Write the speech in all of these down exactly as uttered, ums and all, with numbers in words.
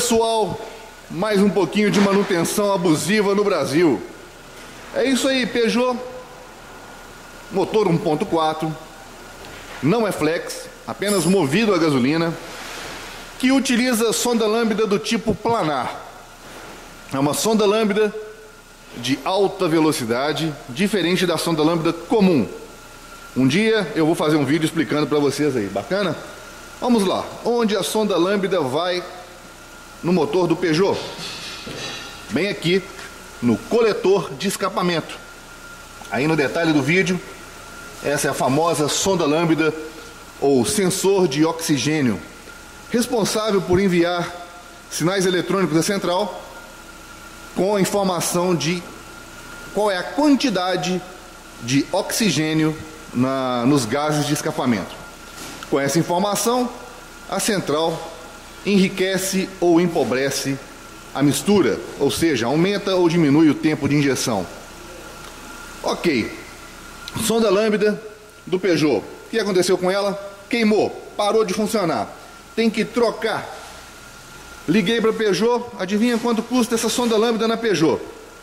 pessoal, mais um pouquinho de manutenção abusiva no Brasil. É isso aí, Peugeot, motor um ponto quatro, não é flex, apenas movido a gasolina, que utiliza sonda lambda do tipo planar. É uma sonda lambda de alta velocidade, diferente da sonda lambda comum. Um dia eu vou fazer um vídeo explicando para vocês aí, bacana? Vamos lá, onde a sonda lambda vai no motor do Peugeot? Bem aqui no coletor de escapamento. Aí no detalhe do vídeo, essa é a famosa sonda lambda ou sensor de oxigênio, responsável por enviar sinais eletrônicos à central com a informação de qual é a quantidade de oxigênio na, nos gases de escapamento. Com essa informação, a central enriquece ou empobrece a mistura, ou seja, aumenta ou diminui o tempo de injeção. Ok, sonda lambda do Peugeot, o que aconteceu com ela? Queimou, parou de funcionar, tem que trocar. Liguei para a Peugeot, adivinha quanto custa essa sonda lambda na Peugeot?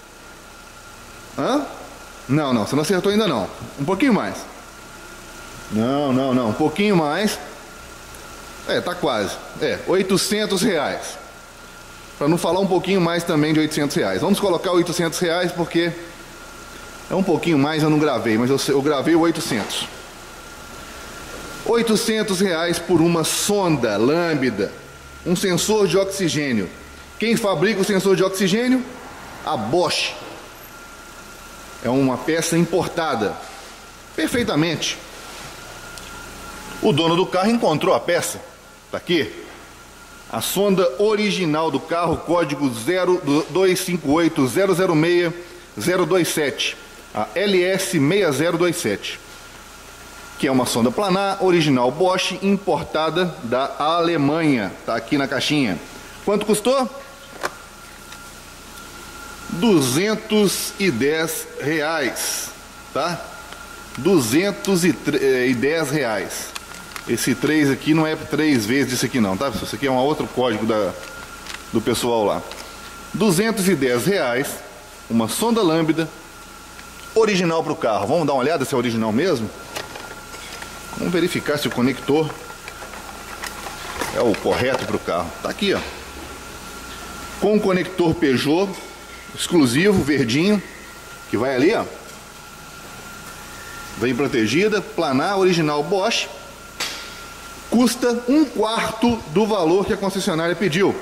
Hã? Não, não, você não acertou ainda não, um pouquinho mais. Não, não, não, um pouquinho mais. É, tá quase. É, oitocentos reais. Para não falar um pouquinho mais também de oitocentos reais. Vamos colocar oitocentos reais porque é um pouquinho mais, eu não gravei, mas eu, eu gravei o oitocentos. oitocentos reais por uma sonda lambda, um sensor de oxigênio. Quem fabrica o sensor de oxigênio? A Bosch. É uma peça importada. Perfeitamente. O dono do carro encontrou a peça. Tá aqui. A sonda original do carro, código zero dois cinco oito zero zero seis zero dois sete, a L S seis zero dois sete, que é uma sonda planar original Bosch, importada da Alemanha. Tá aqui na caixinha. Quanto custou? duzentos e dez reais, tá? duzentos e dez reais. Esse três aqui não é três vezes isso aqui não, tá? Isso aqui é um outro código da, do pessoal lá. duzentos e dez reais, uma sonda lambda original para o carro. Vamos dar uma olhada se é original mesmo? Vamos verificar se o conector é o correto para o carro. Tá aqui, ó. Com o conector Peugeot exclusivo, verdinho, que vai ali, ó. Vem protegida, planar, original Bosch. Custa um quarto do valor que a concessionária pediu.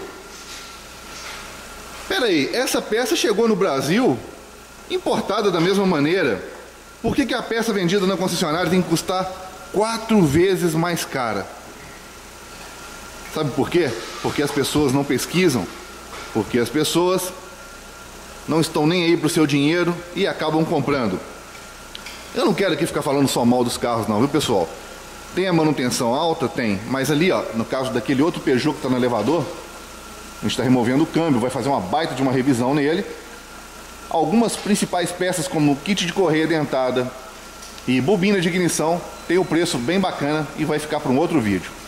Espera aí, essa peça chegou no Brasil importada da mesma maneira. Por que que a peça vendida na concessionária tem que custar quatro vezes mais cara? Sabe por quê? Porque as pessoas não pesquisam, porque as pessoas não estão nem aí para o seu dinheiro e acabam comprando. Eu não quero aqui ficar falando só mal dos carros não, viu pessoal? Tem a manutenção alta? Tem. Mas ali, ó, no caso daquele outro Peugeot que está no elevador, a gente está removendo o câmbio, vai fazer uma baita de uma revisão nele. Algumas principais peças, como kit de correia dentada e bobina de ignição, tem o preço bem bacana e vai ficar para um outro vídeo.